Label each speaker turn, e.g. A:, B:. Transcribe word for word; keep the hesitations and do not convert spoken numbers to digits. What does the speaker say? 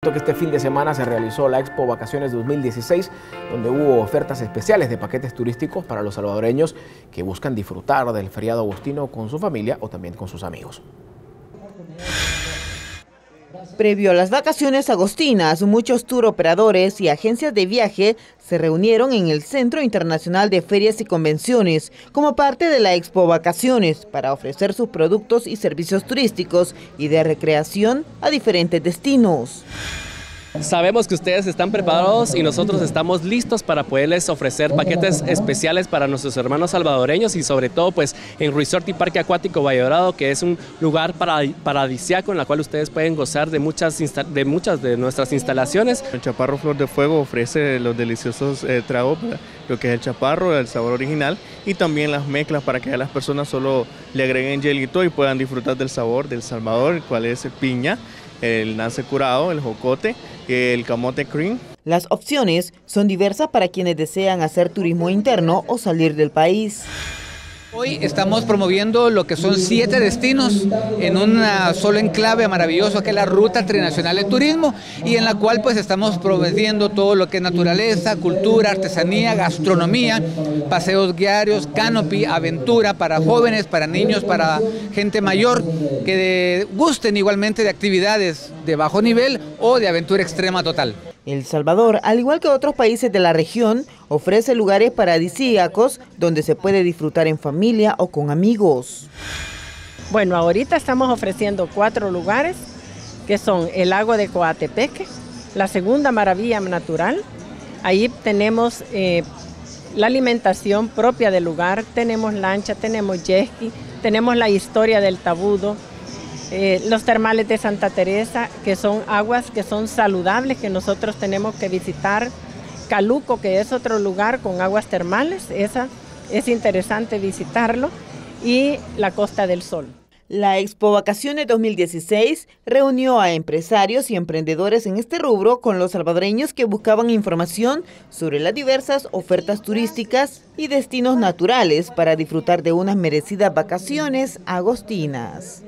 A: Que este fin de semana se realizó la Expo Vacaciones dos mil dieciséis, donde hubo ofertas especiales de paquetes turísticos para los salvadoreños que buscan disfrutar del feriado agostino con su familia o también con sus amigos.
B: Previo a las vacaciones agostinas, muchos tour operadores y agencias de viaje se reunieron en el Centro Internacional de Ferias y Convenciones como parte de la Expo Vacaciones para ofrecer sus productos y servicios turísticos y de recreación a diferentes destinos.
C: Sabemos que ustedes están preparados y nosotros estamos listos para poderles ofrecer paquetes especiales para nuestros hermanos salvadoreños y sobre todo pues en Resort y Parque Acuático Valle Dorado, que es un lugar paradisíaco en la cual ustedes pueden gozar de muchas, de muchas de nuestras instalaciones.
D: El Chaparro Flor de Fuego ofrece los deliciosos eh, tragos, lo que es el chaparro, el sabor original, y también las mezclas para que a las personas solo le agreguen hielito y puedan disfrutar del sabor del Salvador, el cual es piña, el nance curado, el jocote, el camote cream.
B: Las opciones son diversas para quienes desean hacer turismo interno o salir del país.
E: Hoy estamos promoviendo lo que son siete destinos en un solo enclave maravilloso que es la Ruta Trinacional de Turismo, y en la cual pues estamos promoviendo todo lo que es naturaleza, cultura, artesanía, gastronomía, paseos guiarios, canopy, aventura para jóvenes, para niños, para gente mayor que de, gusten igualmente de actividades de bajo nivel o de aventura extrema total.
B: El Salvador, al igual que otros países de la región, ofrece lugares paradisíacos donde se puede disfrutar en familia o con amigos.
F: Bueno, ahorita estamos ofreciendo cuatro lugares, que son el lago de Coatepeque, la segunda maravilla natural. Ahí tenemos eh, la alimentación propia del lugar, tenemos lancha, tenemos jet ski, tenemos la historia del Tabudo. Eh, los termales de Santa Teresa, que son aguas que son saludables, que nosotros tenemos que visitar. Caluco, que es otro lugar con aguas termales, esa es interesante visitarlo. Y la Costa del Sol.
B: La Expo Vacaciones dos mil dieciséis reunió a empresarios y emprendedores en este rubro con los salvadoreños que buscaban información sobre las diversas ofertas turísticas y destinos naturales para disfrutar de unas merecidas vacaciones agostinas.